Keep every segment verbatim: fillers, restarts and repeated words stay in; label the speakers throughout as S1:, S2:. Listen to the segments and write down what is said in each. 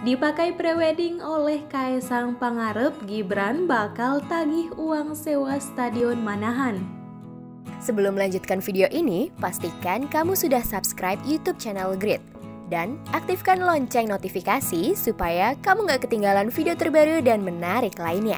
S1: Dipakai prewedding oleh Kaesang Pangarep, Gibran bakal tagih uang sewa Stadion Manahan.
S2: Sebelum melanjutkan video ini, pastikan kamu sudah subscribe YouTube channel Grid. Dan aktifkan lonceng notifikasi supaya kamu gak ketinggalan video terbaru dan menarik lainnya.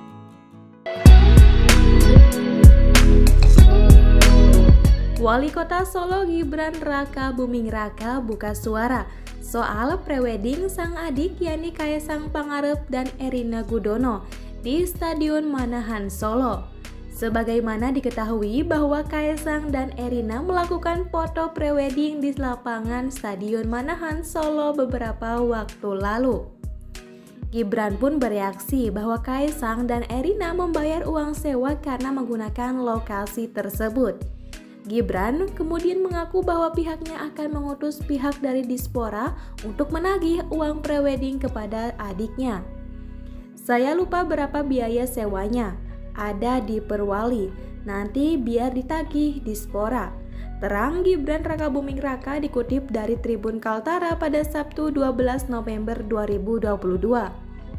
S1: Wali Kota Solo Gibran Raka Buming Raka buka suara soal prewedding sang adik yakni Kaesang Pangarep dan Erina Gudono di Stadion Manahan Solo. Sebagaimana diketahui bahwa Kaesang dan Erina melakukan foto prewedding di lapangan Stadion Manahan Solo beberapa waktu lalu. Gibran pun bereaksi bahwa Kaesang dan Erina membayar uang sewa karena menggunakan lokasi tersebut. Gibran kemudian mengaku bahwa pihaknya akan mengutus pihak dari Dispora untuk menagih uang prewedding kepada adiknya. Saya lupa berapa biaya sewanya, ada di Perwali, nanti biar ditagih Dispora. Terang Gibran Raka Buming Raka dikutip dari Tribun Kaltara pada Sabtu dua belas November dua ribu dua puluh dua.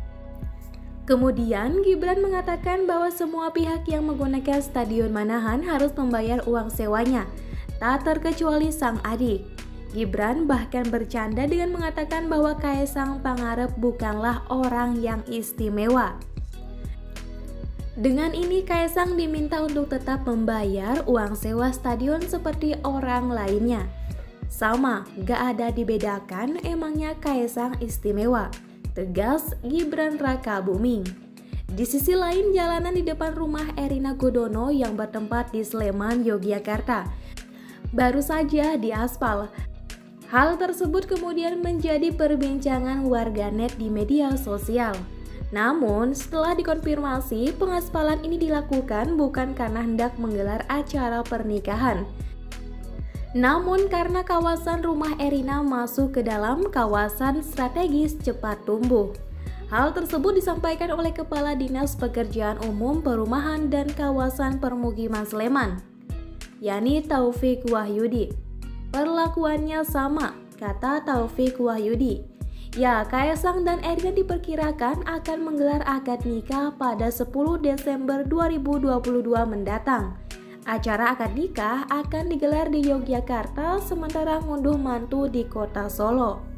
S1: Kemudian Gibran mengatakan bahwa semua pihak yang menggunakan Stadion Manahan harus membayar uang sewanya, tak terkecuali sang adik. Gibran bahkan bercanda dengan mengatakan bahwa Kaesang Pangarep bukanlah orang yang istimewa. Dengan ini Kaesang diminta untuk tetap membayar uang sewa stadion seperti orang lainnya. Sama, gak ada dibedakan, emangnya Kaesang istimewa, tegas Gibran Raka Buming. Di sisi lain, jalanan di depan rumah Erina Gudono yang bertempat di Sleman, Yogyakarta baru saja diaspal. Hal tersebut kemudian menjadi perbincangan warganet di media sosial. Namun, setelah dikonfirmasi, pengaspalan ini dilakukan bukan karena hendak menggelar acara pernikahan, namun karena kawasan rumah Erina masuk ke dalam kawasan strategis cepat tumbuh. Hal tersebut disampaikan oleh Kepala Dinas Pekerjaan Umum Perumahan dan Kawasan Permukiman Sleman, yakni Taufik Wahyudi. Perlakuannya sama, kata Taufik Wahyudi. Ya, Kaesang dan Erina diperkirakan akan menggelar akad nikah pada sepuluh Desember dua ribu dua puluh dua mendatang. Acara akad nikah akan digelar di Yogyakarta sementara ngunduh mantu di kota Solo.